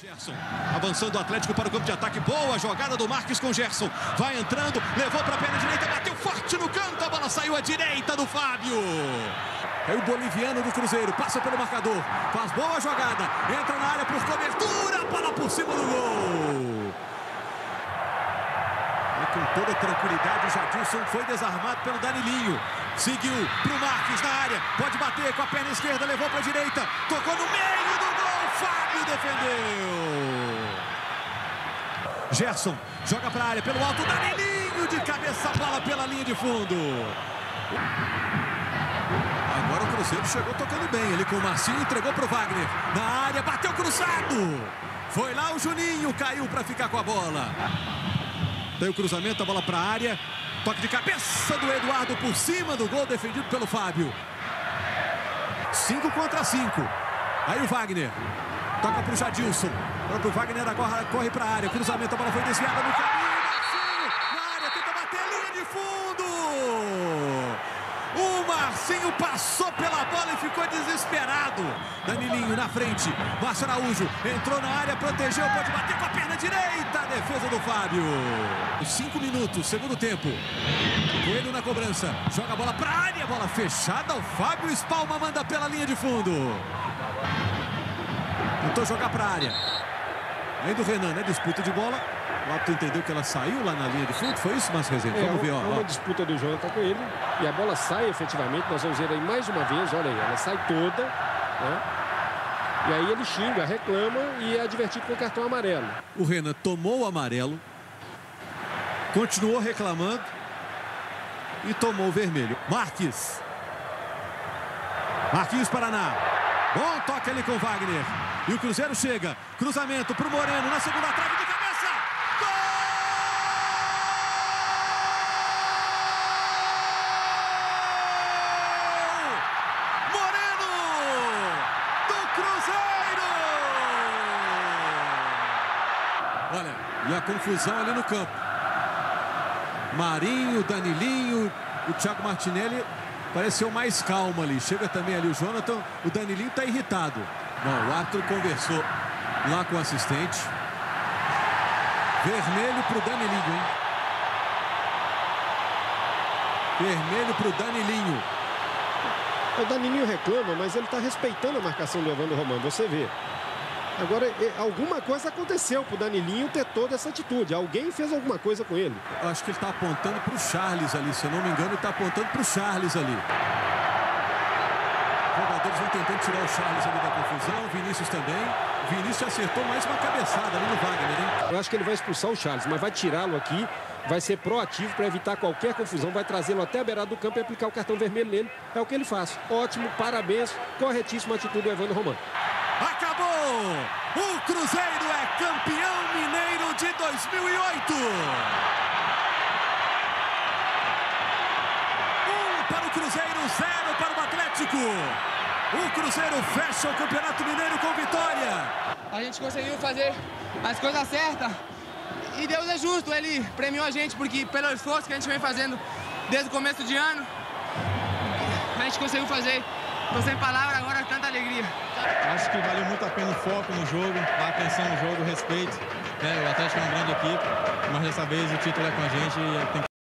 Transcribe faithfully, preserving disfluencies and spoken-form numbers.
Gerson, avançando o Atlético para o campo de ataque. Boa jogada do Marques com Gerson. Vai entrando, levou para a perna direita, bateu forte no canto. A bola saiu à direita do Fábio. É o boliviano do Cruzeiro, passa pelo marcador, faz boa jogada, entra na área por cobertura, a bola por cima do gol. E com toda tranquilidade, o Jadilson foi desarmado pelo Danilinho. Seguiu para o Marques na área, pode bater com a perna esquerda, levou para a direita, tocou no meio do gol, Fábio defendeu. Gerson joga para a área, pelo alto, Danilinho de cabeça, bola pela linha de fundo. Agora o Cruzeiro chegou tocando bem, ele com o Marcinho entregou para o Wagner. Na área, bateu cruzado. Foi lá o Juninho, caiu para ficar com a bola. Tem o cruzamento, a bola para a área. Toque de cabeça do Eduardo por cima do gol, defendido pelo Fábio. cinco contra cinco. Aí o Wagner. Toca para o Jadilson. O Wagner agora corre para a área. Cruzamento, a bola foi desviada no caminho. Marcinho na área, tenta bater a linha de fundo. O Marcinho passou pela bola e ficou desesperado. Danilinho na frente. Márcio Araújo entrou na área, protegeu, pode bater com a perna direita. A defesa do Fábio. Cinco minutos, segundo tempo. Coelho na cobrança. Joga a bola para a área. Bola fechada. O Fábio espalma, manda pela linha de fundo. Tentou jogar para a área. Aí do Renan, né? Disputa de bola. O árbitro entendeu que ela saiu lá na linha de fundo. Foi isso, Márcio Rezende? É, vamos ver, ó. uma ó. disputa do Jonathan com ele. E a bola sai efetivamente. Nós vamos ver aí mais uma vez. Olha aí, ela sai toda, né? E aí ele xinga, reclama e é advertido com o cartão amarelo. O Renan tomou o amarelo. Continuou reclamando. E tomou o vermelho. Marques. Marquinhos Paraná. Bom toque ali com o Wagner. E o Cruzeiro chega. Cruzamento para o Moreno na segunda trave de cabeça. Gol! Moreno! Do Cruzeiro! Olha, e a confusão ali no campo. Marinho, Danilinho, o Thiago Martinelli pareceu mais calmo ali. Chega também ali o Jonathan. O Danilinho está irritado. Não, o árbitro conversou lá com o assistente. Vermelho para o Danilinho, hein? Vermelho para o Danilinho. O Danilinho reclama, mas ele está respeitando a marcação do Evandro Romano. Você vê. Agora, alguma coisa aconteceu para o Danilinho ter toda essa atitude. Alguém fez alguma coisa com ele. Eu acho que ele está apontando para o Charles ali. Se eu não me engano, ele está apontando para o Charles ali. Os jogadores vão tentando tirar o Charles ali da confusão. Vinícius também. Vinícius acertou mais uma cabeçada ali no Wagner, hein? Eu acho que ele vai expulsar o Charles, mas vai tirá-lo aqui. Vai ser proativo para evitar qualquer confusão. Vai trazê-lo até a beirada do campo e aplicar o cartão vermelho nele. É o que ele faz. Ótimo, parabéns. Corretíssima atitude do Evandro Romano. Acabou! O Cruzeiro é campeão mineiro de dois mil e oito! Um para o Cruzeiro, zero para o Atlético. O Cruzeiro fecha o Campeonato Mineiro com vitória. A gente conseguiu fazer as coisas certas. E Deus é justo, Ele premiou a gente porque pelo esforço que a gente vem fazendo desde o começo de ano, a gente conseguiu fazer. Estou sem palavras agora, tanta alegria. Acho que valeu muito a pena o foco no jogo, a atenção no jogo, o respeito. É, o Atlético é uma grande equipe, mas dessa vez o título é com a gente e tem que